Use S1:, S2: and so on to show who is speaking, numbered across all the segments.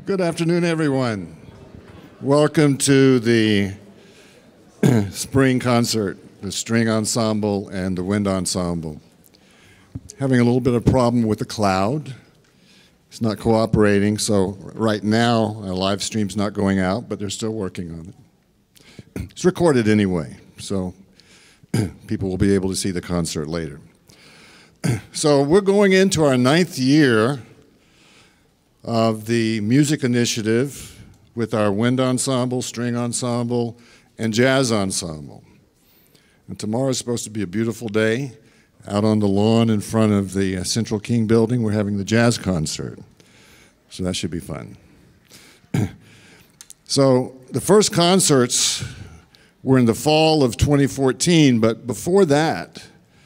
S1: Good afternoon, everyone. Welcome to the spring concert, the string ensemble and the wind ensemble. Having a little bit of problem with the cloud. It's not cooperating, so right now our live stream's not going out, but they're still working on it. It's recorded anyway, so people will be able to see the concert later. So we're going into our 9th year of the music initiative with our wind ensemble, string ensemble, and jazz ensemble. And tomorrow is supposed to be a beautiful day. Out on the lawn in front of the Central King building, we're having the jazz concert. So that should be fun. So the first concerts were in the fall of 2014, but before that,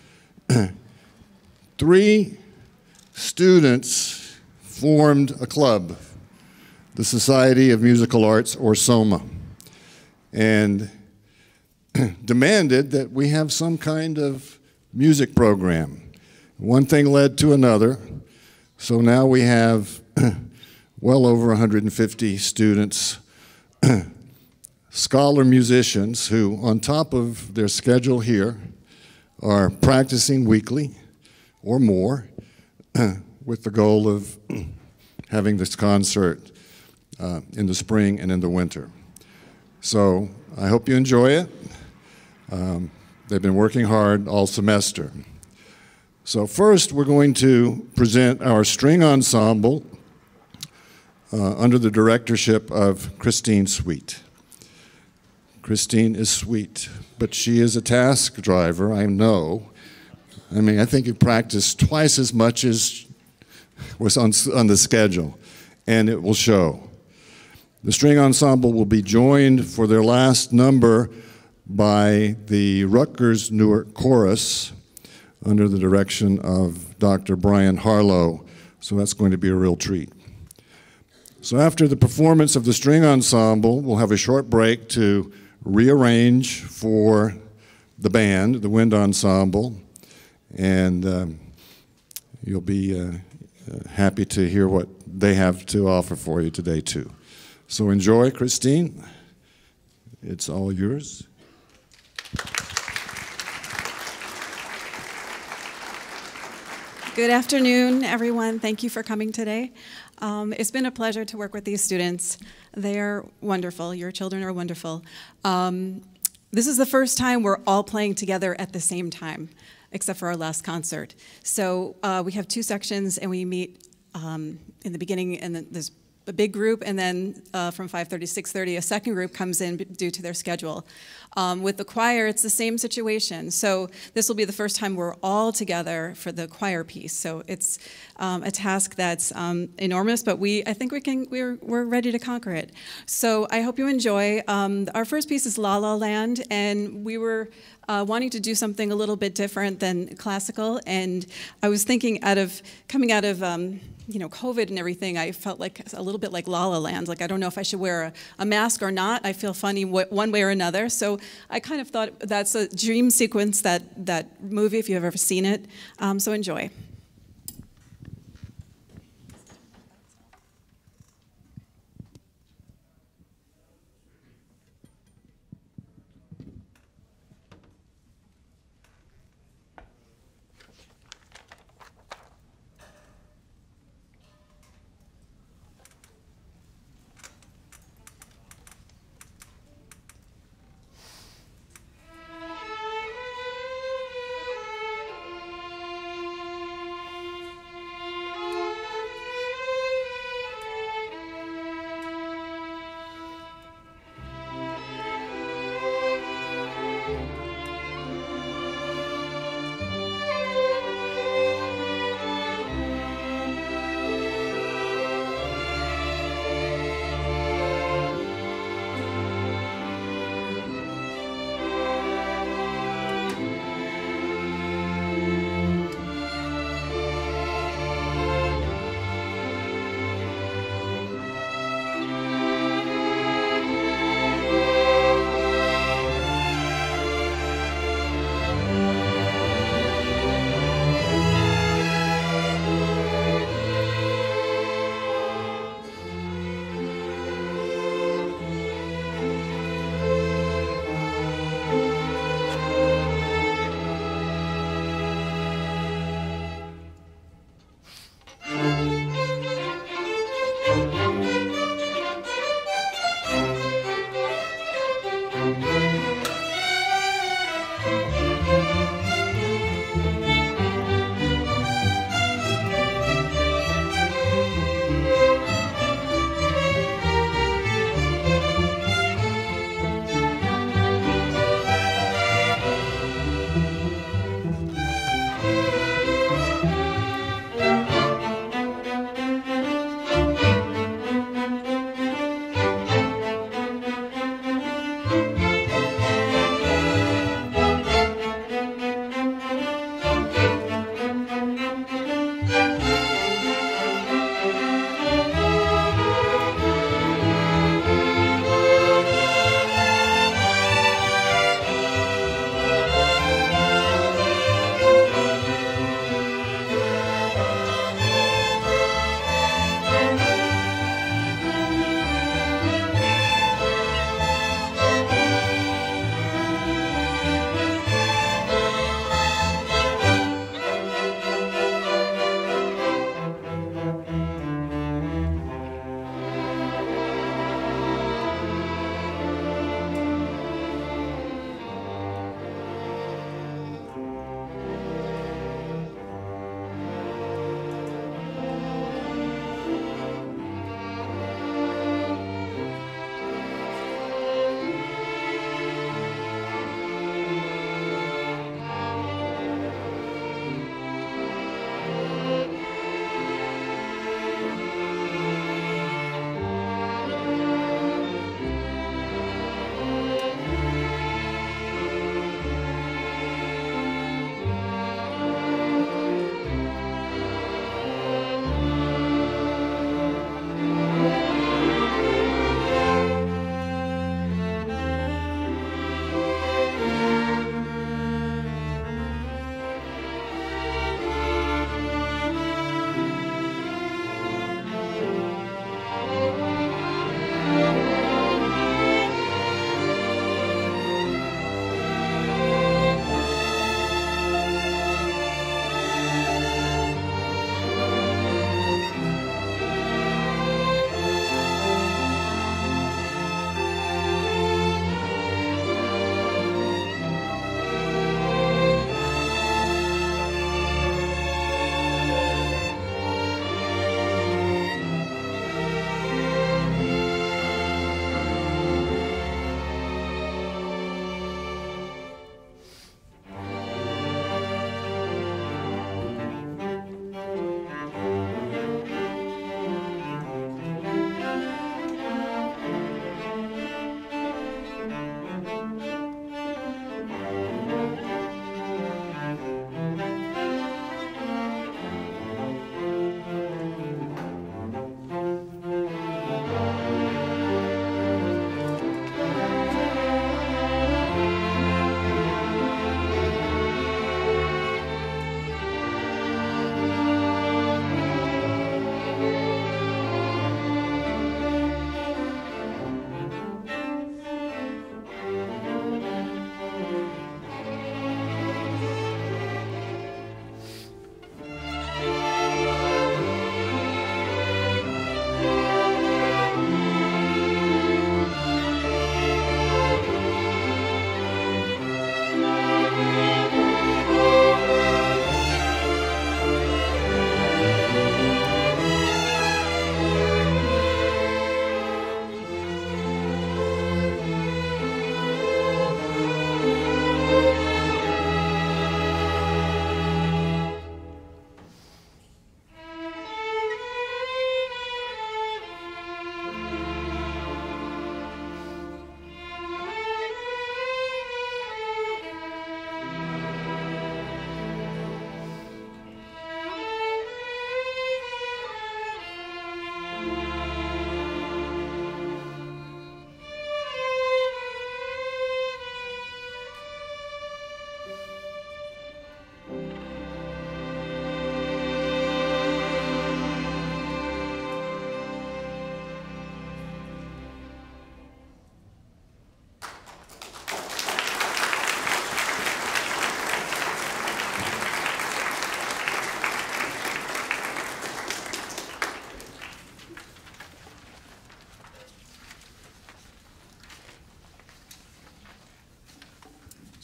S1: 3 students formed a club, the Society of Musical Arts, or SOMA, and demanded that we have some kind of music program. One thing led to another, so now we have well over 150 students, scholar musicians who, on top of their schedule here, are practicing weekly or more with the goal of having this concert in the spring and in the winter. So I hope you enjoy it. They've been working hard all semester. So first we're going to present our string ensemble under the directorship of Christine Sweet. Christine is sweet, but she is a task driver, I know. I mean, I think you practiced twice as much as was on the schedule, and it will show. The string ensemble will be joined for their last number by the Rutgers Newark Chorus under the direction of Dr. Brian Harlow, so that's going to be a real treat. So after the performance of the string ensemble, we'll have a short break to rearrange for the band, the wind ensemble, and you'll be happy to hear what they have to offer for you today too. So enjoy, Christine. It's all yours.
S2: Good afternoon, everyone. Thank you for coming today. It's been a pleasure to work with these students. They are wonderful. Your children are wonderful. This is the first time we're all playing together at the same time, except for our last concert. So we have 2 sections, and we meet in the beginning, and then there's a big group, and then from 5:30 to 6:30, a second group comes in due to their schedule. With the choir, it's the same situation. So this will be the first time we're all together for the choir piece. So it's a task that's enormous, but I think we're ready to conquer it. So I hope you enjoy. Our first piece is La La Land, and we were wanting to do something a little bit different than classical, and I was thinking coming out of COVID and everything, I felt like a little bit like La La Land. Like, I don't know if I should wear a mask or not. I feel funny one way or another. So I kind of thought that's a dream sequence, that movie, if you've ever seen it. So enjoy.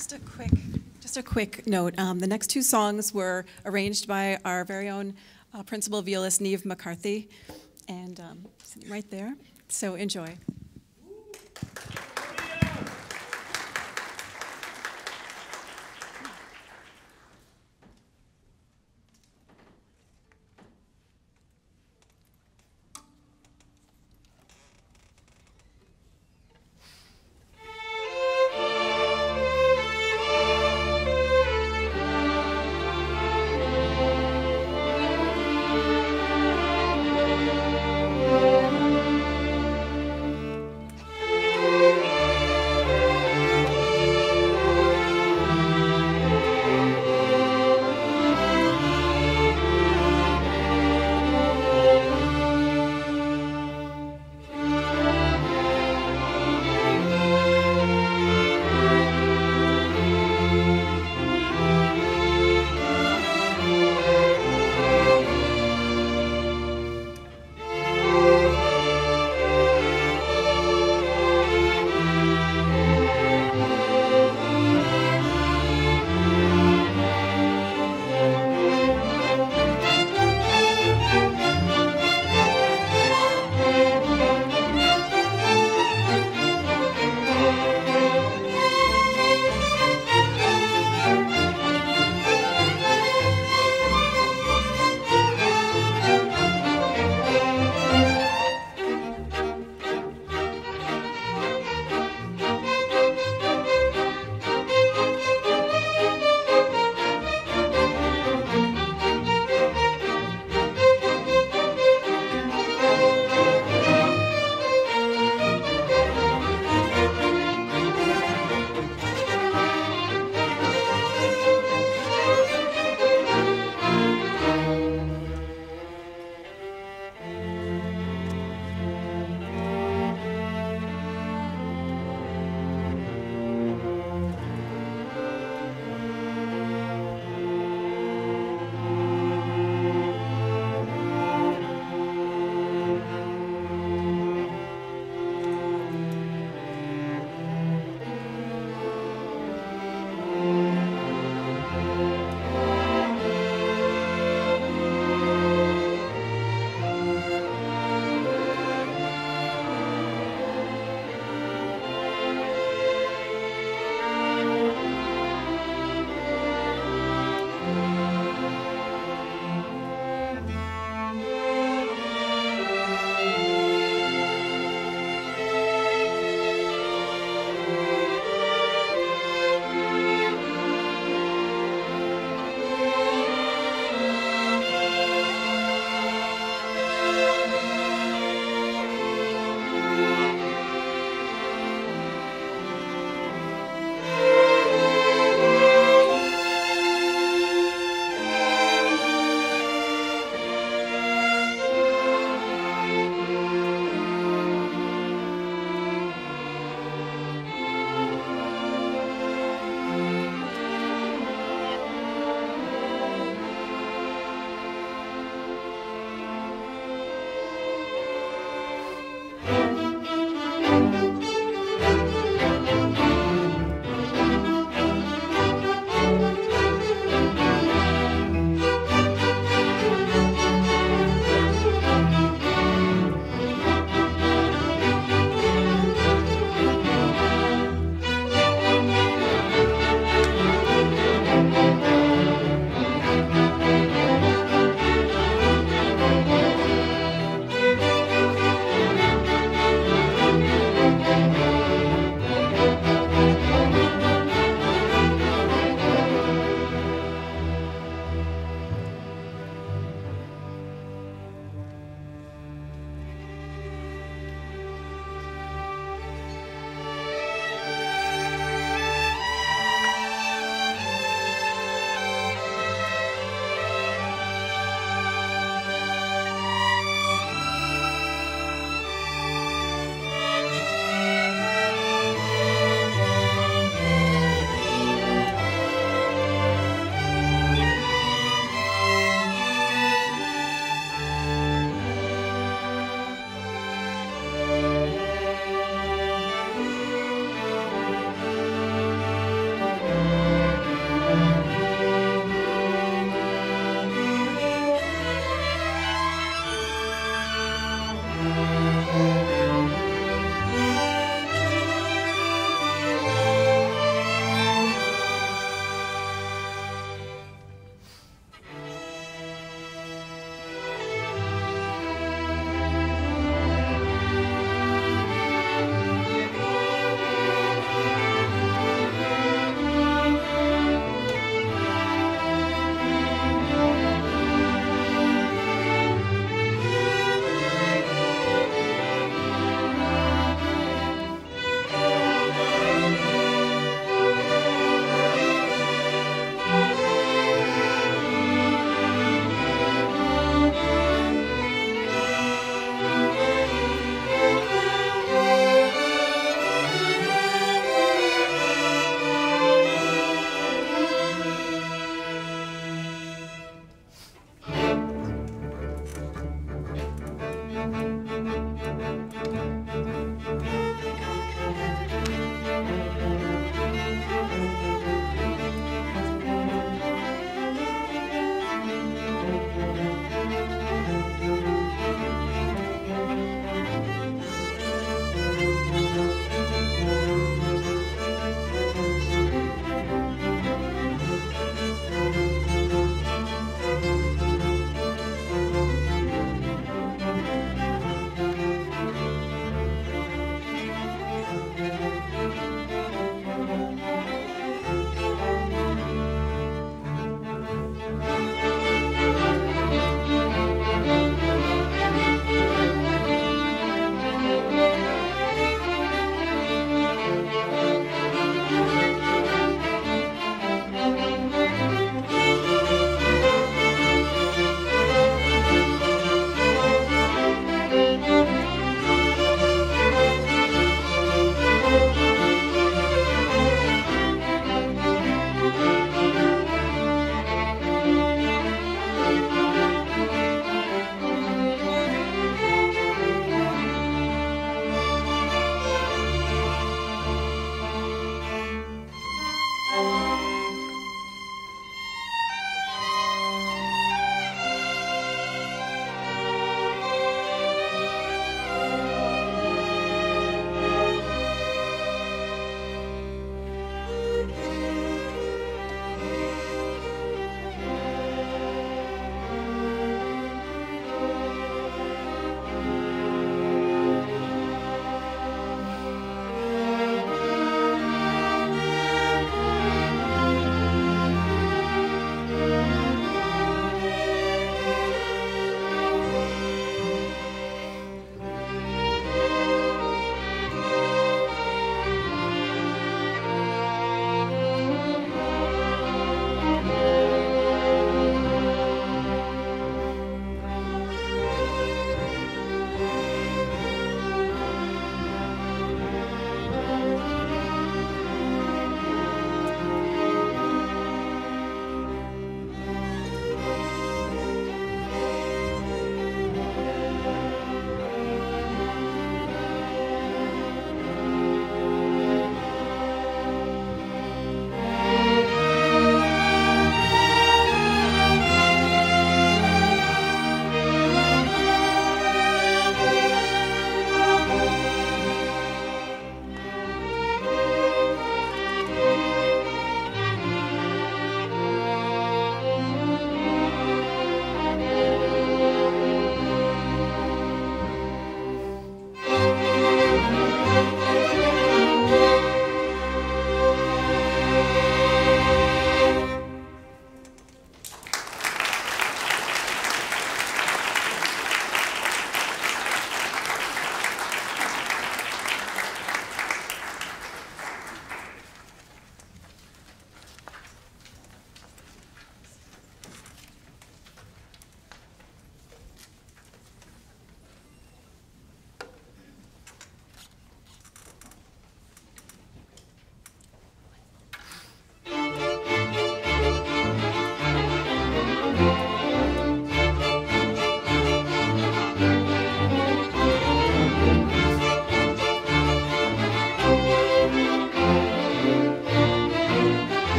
S2: Just a quick note. The next two songs were arranged by our very own principal violist, Neve McCarthy, and sitting right there. So enjoy.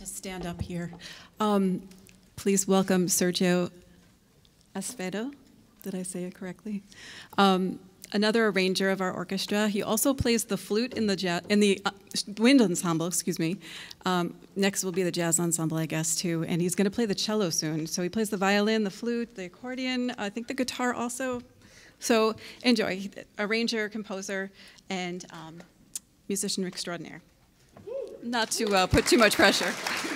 S2: stand up here. Please welcome Sergio Acevedo. Did I say it correctly? Another arranger of our orchestra. He also plays the flute in the wind ensemble. Excuse me. Next will be the jazz ensemble, I guess, too. And he's going to play the cello soon. So he plays the violin, the flute, the accordion. I think the guitar also. So enjoy. Arranger, composer, and musician extraordinaire. Not to put too much pressure.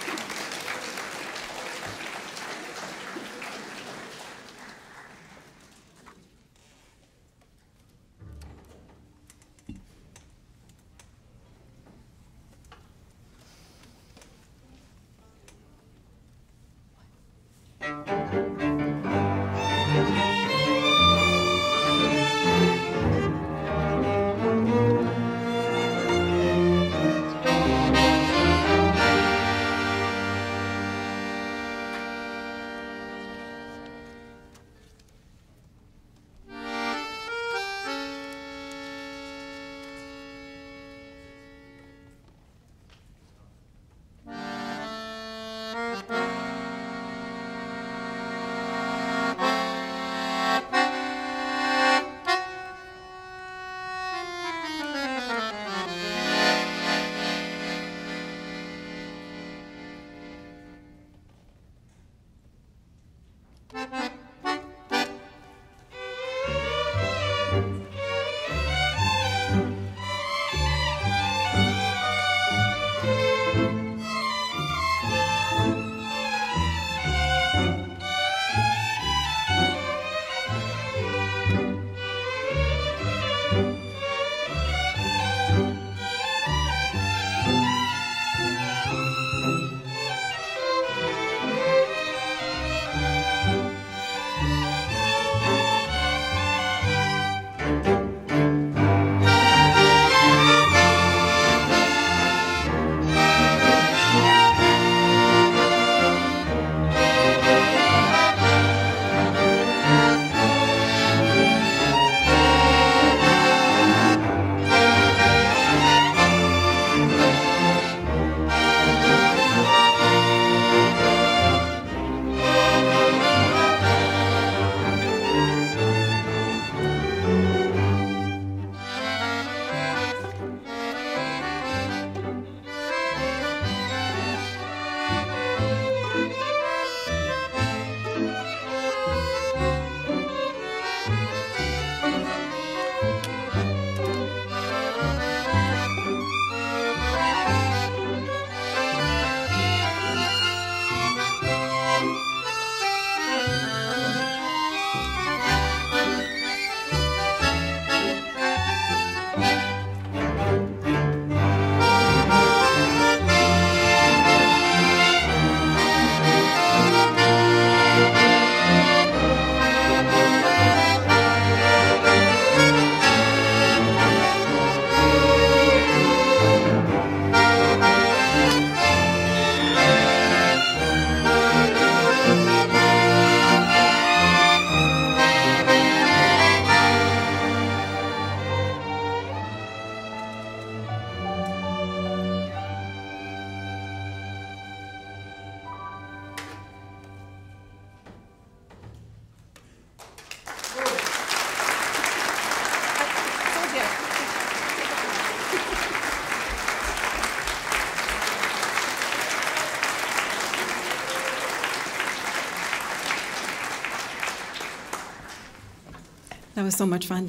S2: That was so much fun.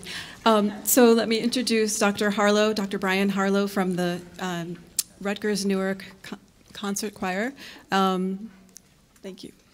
S2: So let me introduce Dr. Harlow, Dr. Brian Harlow from the Rutgers Newark Concert Choir. Thank you.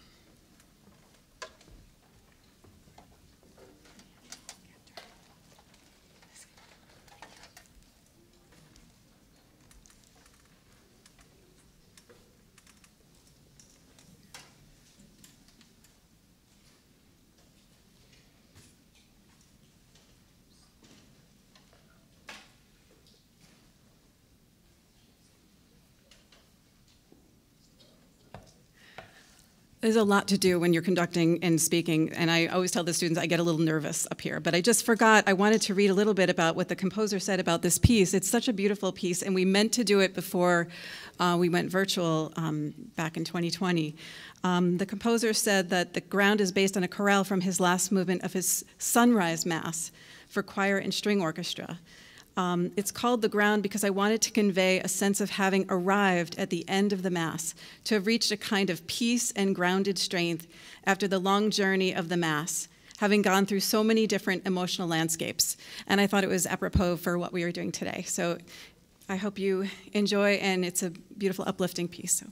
S2: There's a lot to do when you're conducting and speaking, and I always tell the students I get a little nervous up here, but I just forgot, I wanted to read a little bit about what the composer said about this piece. It's such a beautiful piece, and we meant to do it before we went virtual back in 2020. The composer said that the ground is based on a chorale from his last movement of his Sunrise Mass for choir and string orchestra. It's called The Ground because I wanted to convey a sense of having arrived at the end of the Mass, to have reached a kind of peace and grounded strength after the long journey of the Mass, having gone through so many different emotional landscapes. And I thought it was apropos for what we are doing today. So I hope you enjoy, and it's a beautiful, uplifting piece. So.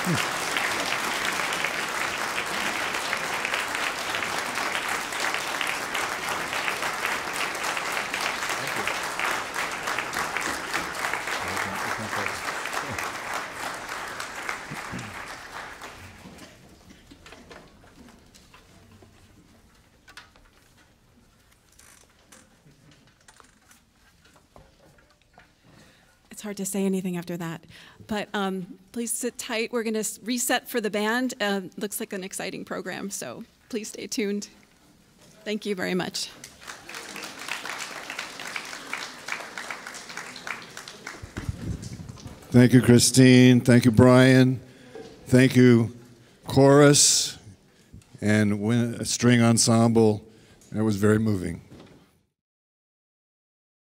S2: It's hard to say anything after that, but please sit tight. We're going to reset for the band. Looks like an exciting program, so please stay tuned. Thank you very much.
S1: Thank you, Christine. Thank you, Brian. Thank you, chorus and string ensemble. That was very moving.